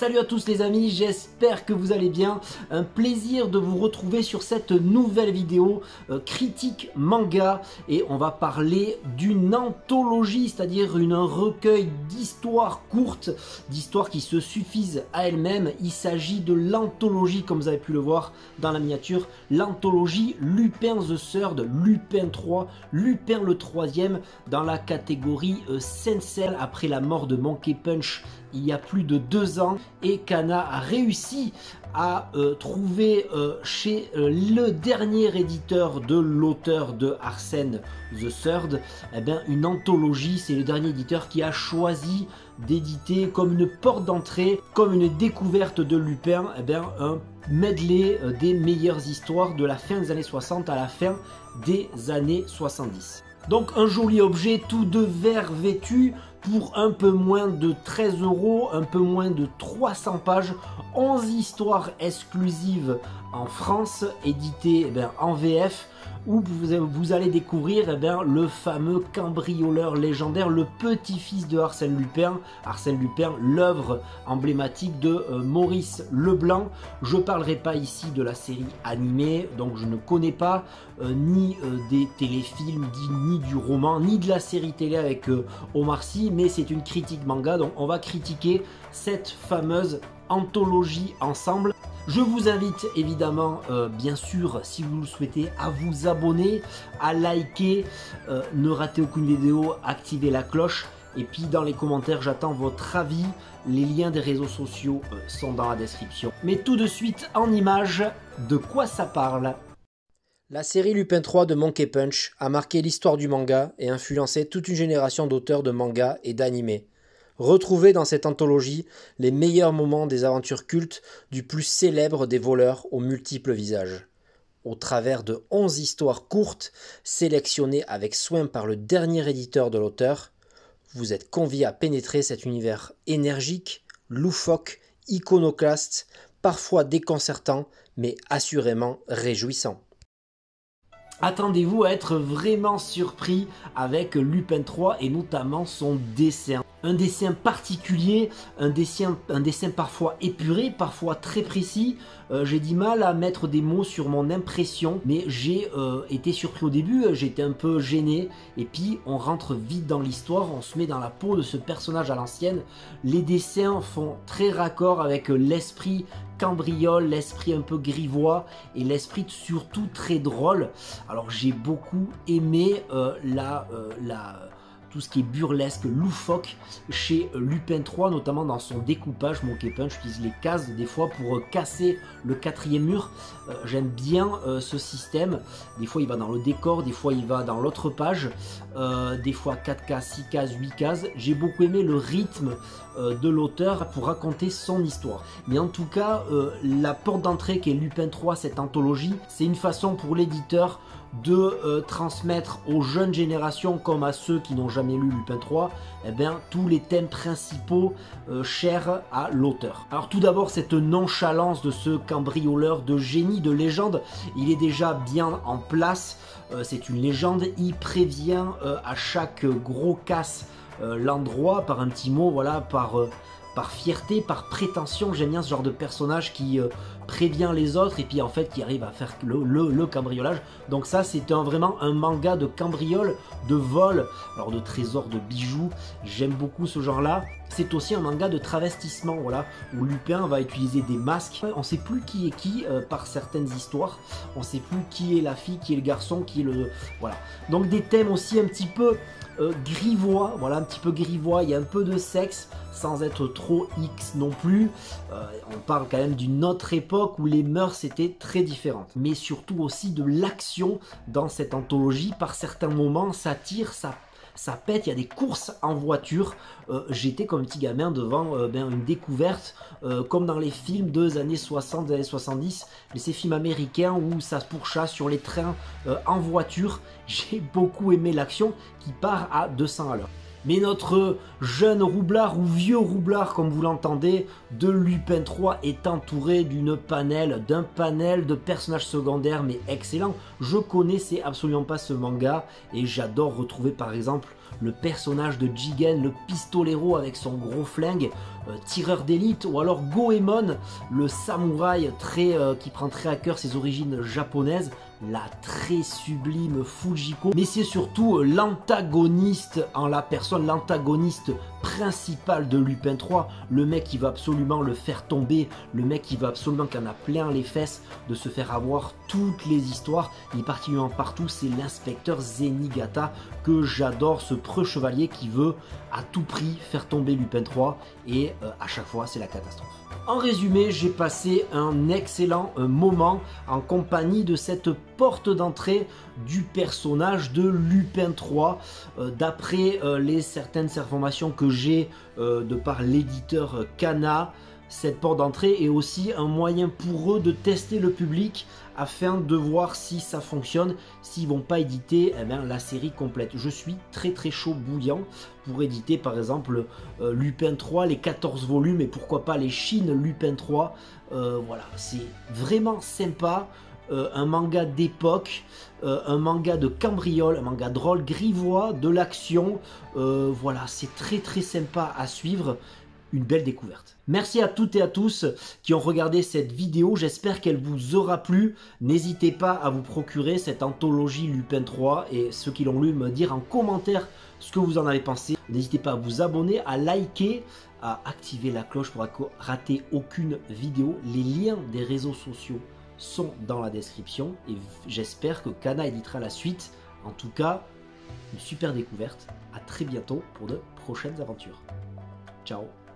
Salut à tous les amis, j'espère que vous allez bien. Un plaisir de vous retrouver sur cette nouvelle vidéo critique manga. Et on va parler d'une anthologie, c'est-à-dire un recueil d'histoires courtes, d'histoires qui se suffisent à elles-mêmes. Il s'agit de l'anthologie, comme vous avez pu le voir dans la miniature, l'anthologie Lupin the Third, Lupin 3, Lupin le troisième, dans la catégorie Sensei, après la mort de Monkey Punch il y a plus de 2 ans, et Kana a réussi à trouver chez le dernier éditeur de l'auteur de Arsène the Third, eh bien, une anthologie. C'est le dernier éditeur qui a choisi d'éditer comme une porte d'entrée, comme une découverte de Lupin, eh bien, un medley des meilleures histoires de la fin des années 60 à la fin des années 70. Donc un joli objet tout de verre vêtu pour un peu moins de 13 €, un peu moins de 300 pages, 11 histoires exclusives en France, éditées en VF, où vous allez découvrir le fameux cambrioleur légendaire, le petit-fils de Arsène Lupin, l'œuvre emblématique de Maurice Leblanc. Je ne parlerai pas ici de la série animée, donc je ne connais pas ni des téléfilms, ni du roman, ni de la série télé avec Omar Sy, mais c'est une critique manga, donc on va critiquer cette fameuse anthologie ensemble. Je vous invite évidemment, bien sûr, si vous le souhaitez, à vous abonner, à liker, ne ratez aucune vidéo, activez la cloche, et puis dans les commentaires j'attends votre avis. Les liens des réseaux sociaux sont dans la description. Mais tout de suite en images, de quoi ça parle? La série Lupin 3 de Monkey Punch a marqué l'histoire du manga et influencé toute une génération d'auteurs de manga et d'animés. Retrouvez dans cette anthologie les meilleurs moments des aventures cultes du plus célèbre des voleurs aux multiples visages. Au travers de 11 histoires courtes, sélectionnées avec soin par le dernier éditeur de l'auteur, vous êtes conviés à pénétrer cet univers énergique, loufoque, iconoclaste, parfois déconcertant, mais assurément réjouissant. Attendez-vous à être vraiment surpris avec Lupin 3 et notamment son dessin. Un dessin particulier, un dessin parfois épuré, parfois très précis. J'ai du mal à mettre des mots sur mon impression, mais j'ai été surpris au début, j'étais un peu gêné, et puis on rentre vite dans l'histoire, on se met dans la peau de ce personnage à l'ancienne. Les dessins font très raccord avec l'esprit cambriole, l'esprit un peu grivois, et l'esprit surtout très drôle. Alors j'ai beaucoup aimé tout ce qui est burlesque, loufoque chez Lupin 3, notamment dans son découpage. Monkey Punch utilise les cases des fois pour casser le 4e mur. J'aime bien ce système. Des fois il va dans le décor, des fois il va dans l'autre page, des fois 4 cases, 6 cases, 8 cases. J'ai beaucoup aimé le rythme de l'auteur pour raconter son histoire. Mais en tout cas, la porte d'entrée qui est Lupin 3, cette anthologie, c'est une façon pour l'éditeur de transmettre aux jeunes générations comme à ceux qui n'ont jamais lu Lupin 3, tous les thèmes principaux chers à l'auteur. Alors tout d'abord, cette nonchalance de ce cambrioleur de génie, de légende, il est déjà bien en place. C'est une légende, il prévient à chaque gros casse l'endroit par un petit mot, voilà, par fierté, par prétention. J'aime bien ce genre de personnage qui prévient les autres et puis en fait qui arrive à faire le cambriolage. Donc ça c'est vraiment un manga de cambriole, de vol, alors de trésors, de bijoux. J'aime beaucoup ce genre là. C'est aussi un manga de travestissement, voilà, où Lupin va utiliser des masques. On ne sait plus qui est qui par certaines histoires. On ne sait plus qui est la fille, qui est le garçon, qui est le... Voilà. Donc des thèmes aussi un petit peu grivois, voilà, un petit peu grivois. Il y a un peu de sexe sans être trop X non plus. On parle quand même d'une autre époque où les mœurs étaient très différentes. Mais surtout aussi de l'action dans cette anthologie. Par certains moments, ça tire, ça pète, il y a des courses en voiture. J'étais comme petit gamin devant une découverte, comme dans les films des années 60, des années 70, mais ces films américains où ça se pourchasse sur les trains en voiture. J'ai beaucoup aimé l'action qui part à 200 à l'heure. Mais notre jeune roublard ou vieux roublard, comme vous l'entendez, de Lupin 3 est entouré d'un panel de personnages secondaires, mais excellent. Je connaissais absolument pas ce manga et j'adore retrouver par exemple le personnage de Jigen, le pistolero avec son gros flingue, tireur d'élite, ou alors Goemon, le samouraï qui prend très à cœur ses origines japonaises, la très sublime Fujiko, mais c'est surtout l'antagoniste en la personne, l'antagoniste principal de Lupin 3, le mec qui va absolument le faire tomber, le mec qui va absolument qu'en a plein les fesses de se faire avoir toutes les histoires, il est particulièrement partout, c'est l'inspecteur Zenigata que j'adore, ce preux chevalier qui veut à tout prix faire tomber Lupin 3 et à chaque fois c'est la catastrophe. En résumé, j'ai passé un excellent moment en compagnie de cette porte d'entrée du personnage de Lupin 3. D'après certaines informations que j'ai de par l'éditeur Kana, cette porte d'entrée est aussi un moyen pour eux de tester le public afin de voir si ça fonctionne, s'ils vont pas éditer la série complète. Je suis très chaud bouillant pour éditer par exemple Lupin 3, les 14 volumes et pourquoi pas les Shin Lupin 3. Voilà, c'est vraiment sympa. Un manga d'époque, un manga de cambriole, un manga drôle, grivois, de l'action. Voilà, c'est très sympa à suivre. Une belle découverte. Merci à toutes et à tous qui ont regardé cette vidéo, j'espère qu'elle vous aura plu. N'hésitez pas à vous procurer cette anthologie Lupin 3 et ceux qui l'ont lu me dire en commentaire ce que vous en avez pensé. N'hésitez pas à vous abonner, à liker, à activer la cloche pour rater aucune vidéo. Les liens des réseaux sociaux sont dans la description et j'espère que Kana éditera la suite. En tout cas, une super découverte. À très bientôt pour de prochaines aventures. Ciao.